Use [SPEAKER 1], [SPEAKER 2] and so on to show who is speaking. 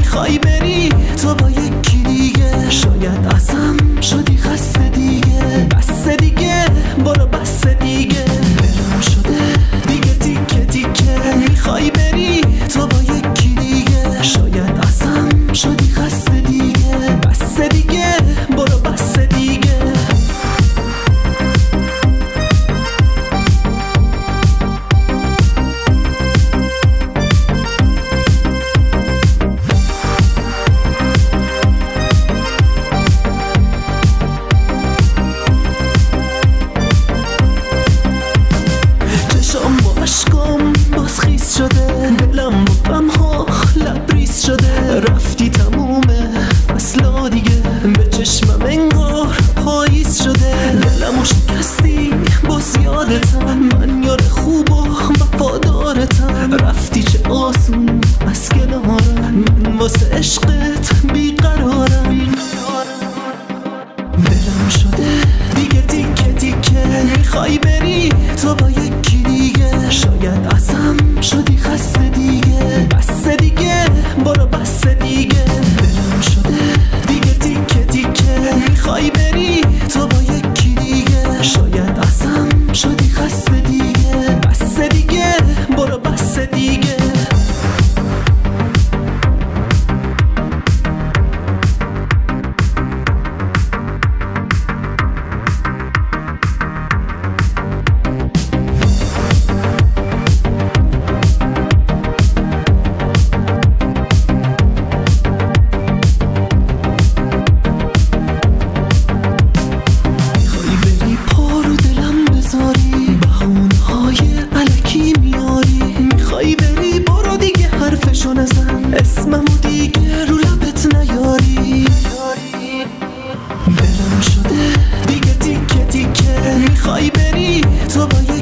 [SPEAKER 1] میخوای بری تو با یکی دیگه، شاید ازم شدی خسته دیگه، بس دیگه برو بس دیگه، دلم شده دیگه تیکه تیکه. میخوای بری تو با یکی دیگه، شاید ازم شدی خسته دیگه، بس دیگه برو بس دیگه. عشقم باز خیس شده، دلم با غم‌ها لبریز شده، رفتی تمومه فصلا دیگه، به چشمم انگار پاییز شده، دلمو شکستی باز یادتم، من یار خوب و وفادارتم، رفتی چه آسون از کنارم، من واسه عشقت بیقرارم، دلم شده دیگه تیکه تیکه. میخوای بری تو با یکی دیگه، شاید ازم شدی خسته دیگه، بس دیگه برو بس دیگه، دلم شده دیگه تیکه تیکه. میخوای بری تو با یکی دیگه، شاید ازم شدی خسته دیگه، بس دیگه برو بس دیگه. بهونه‌های الکی میاری، میخوای بری برو دیگه حرفشو نزن، اسممو دیگه رو لبت نیاری، دلم شده دیگه تیکه تیکه. میخوای بری تو با